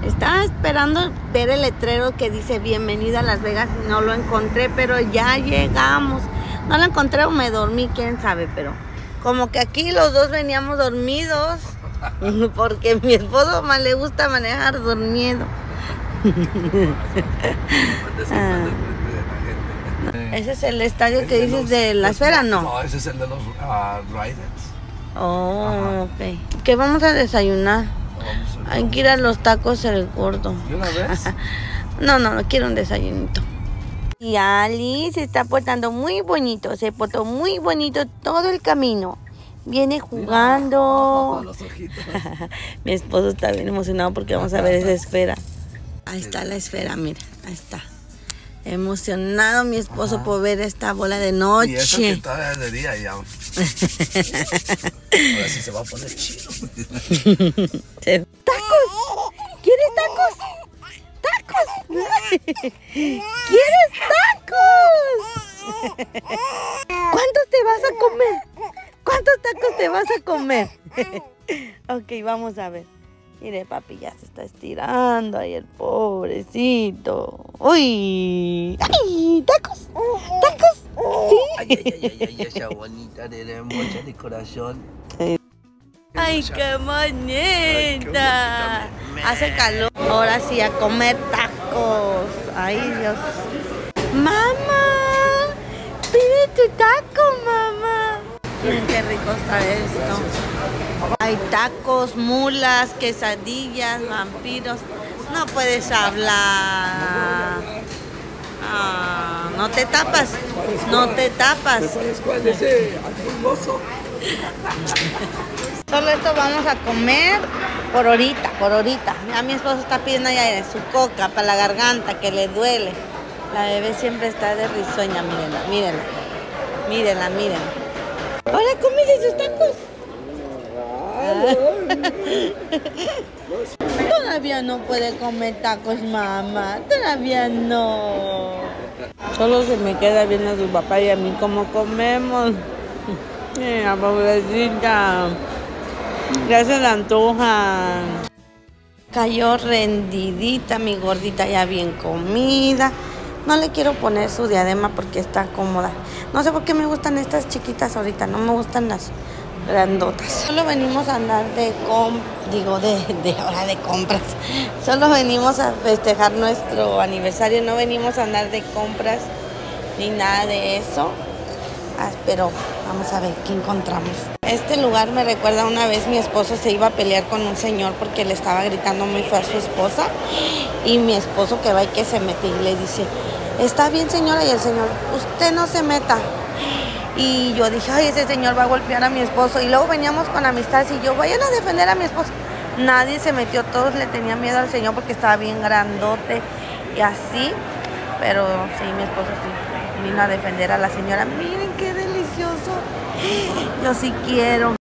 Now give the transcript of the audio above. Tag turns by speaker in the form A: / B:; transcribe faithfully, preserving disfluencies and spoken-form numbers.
A: Estaba esperando ver el letrero que dice bienvenida a Las Vegas. No lo encontré, pero ya llegamos. No lo encontré o me dormí, quién sabe, pero como que aquí los dos veníamos dormidos. Porque a mi esposo más le gusta manejar dormido. Ah. Ese es el estadio que dices los, de la esfera, ¿no?
B: No, ese es el de los uh, Riders.
A: Oh, ok. ¿Qué vamos a desayunar? No, a Hay que ir a los tacos el gordo.
B: ¿Y una vez?
A: No, no, no quiero un desayunito. Y Ali se está portando muy bonito. Se portó muy bonito todo el camino. Viene jugando.
B: Los ojitos.
A: Mi esposo está bien emocionado porque vamos a ver esa esfera. Ahí está la esfera, mira, ahí está. Emocionado mi esposo Ajá. por ver esta bola de noche.
B: Y eso que todavía es de día ya. Ahora sí se va a poner chido.
A: ¡Tacos! ¿Quieres tacos? ¡Tacos! ¿Quieres tacos? ¿Cuántos te vas a comer? ¿Cuántos tacos te vas a comer? Ok, vamos a ver. Mire, papi, ya se está estirando ahí el pobrecito. ¡Uy! ¡Ay! ¡Tacos! ¡Tacos! ¿Sí?
B: Ay, ay, ay, ay, ay, esa bonita de la mocha de corazón.
A: ¡Ay, qué bonita! Hace calor. Ahora sí, a comer tacos. ¡Ay, Dios! ¡Mamá! ¡Pide tu taco, mamá! Miren qué rico está esto. Hay tacos, mulas, quesadillas, vampiros. No puedes hablar. Ah, no te tapas. No te tapas. Solo esto vamos a comer por ahorita, por ahorita. Ya mi esposo está pidiendo ya su coca para la garganta que le duele. La bebé siempre está de risueña, mírenla, mírenla. Mírenla, mírenla. Ahora cómete sus tacos. Todavía no puede comer tacos, mamá. Todavía no. Solo se me queda viendo a su papá y a mí cómo comemos. Mira, pobrecita. Ya se la antoja. Cayó rendidita mi gordita, ya bien comida. No le quiero poner su diadema porque está cómoda. No sé por qué me gustan estas chiquitas ahorita. No me gustan las grandotas. Solo venimos a andar de com... Digo, de, de hora de compras. Solo venimos a festejar nuestro aniversario. No venimos a andar de compras ni nada de eso. Ah, pero vamos a ver qué encontramos. Este lugar me recuerda una vez mi esposo se iba a pelear con un señor porque le estaba gritando muy feo a su esposa. Y mi esposo que va y que se mete y le dice... Está bien, señora, y el señor, usted no se meta. Y yo dije, ay, ese señor va a golpear a mi esposo. Y luego veníamos con amistades y yo, vayan a defender a mi esposo. Nadie se metió, todos le tenían miedo al señor porque estaba bien grandote y así. Pero sí, mi esposo sí vino a defender a la señora. Miren qué delicioso. Yo sí quiero.